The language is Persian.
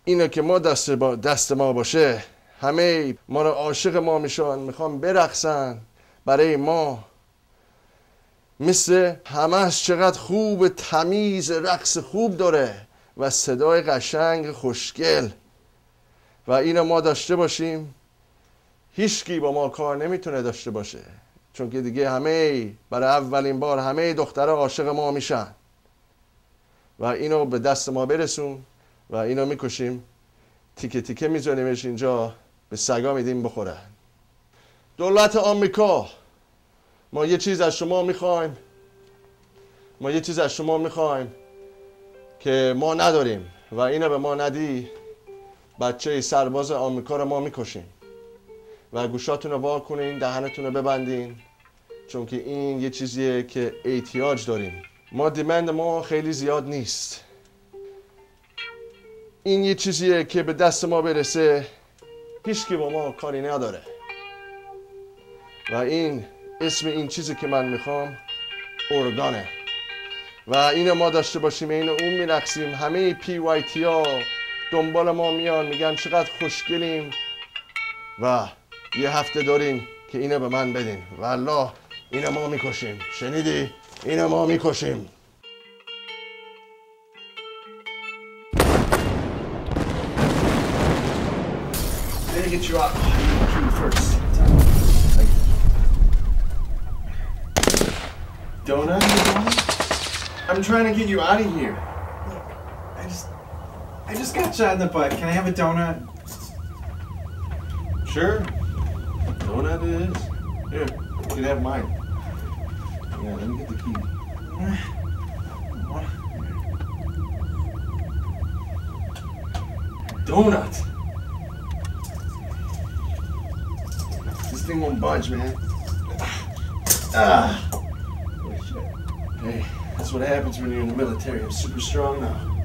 اینه که ما دست ما باشه همه ما رو عاشق ما میشن، میخوان برقصن برای ما. مثل همش چقدر خوب، تمیز، رقص خوب داره و صدای قشنگ خوشگل و اینو ما داشته باشیم. هیچکی با ما کار نمیتونه داشته باشه، چون که دیگه همه برای اولین بار همه دخترها عاشق ما میشن و اینو به دست ما برسون و اینو میکشیم، تیکه تیکه میزنیمش اینجا، به سگا میدیم بخورن. دولت آمریکا، ما یه چیز از شما میخوایم، ما یه چیز از شما میخوایم که ما نداریم و اینو به ما ندی، بچه سرباز آمریکا رو ما میکشیم. و گوشاتون رو وا کنین، دهنتون رو ببندین، چون که این یه چیزیه که احتیاج داریم. ما دیمند ما خیلی زیاد نیست، این یه چیزیه که به دست ما برسه هیچ کی با ما کاری نداره و این اسم این چیزی که من میخوام ارگانه و اینو ما داشته باشیم، اینو اون میرقصیم، همه PYT ها دنبال ما میان میگن چقدر خوشگلیم و یه هفته دارین که اینو به من بدین. والله اینو ما میکشیم، شنیدی؟ اینو ما میکشیم. Let me get you out. You first. Donut? I'm trying to get you out of here. Look, I just got shot in the butt. Can I have a donut? Sure. Donut it is. Here, you can have mine. Yeah, let me get the key. Donut. This thing won't budge, man. Ah. Hey, that's what happens when you're in the military. I'm super strong now.